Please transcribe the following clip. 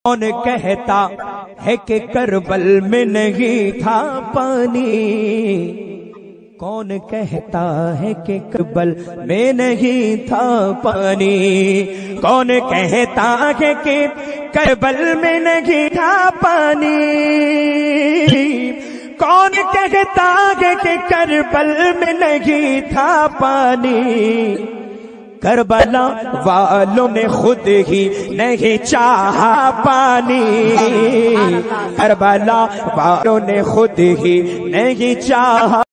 कौन कहता है कि करबल में नहीं था पानी? कौन कहता है कि करबल में नहीं था पानी? कौन कहता है कि करबल में नहीं था पानी? कौन कहता है कि करबल में नहीं था पानी? करबला वालों ने खुद ही नहीं चाहा पानी। करबला वालों ने खुद ही नहीं चाहा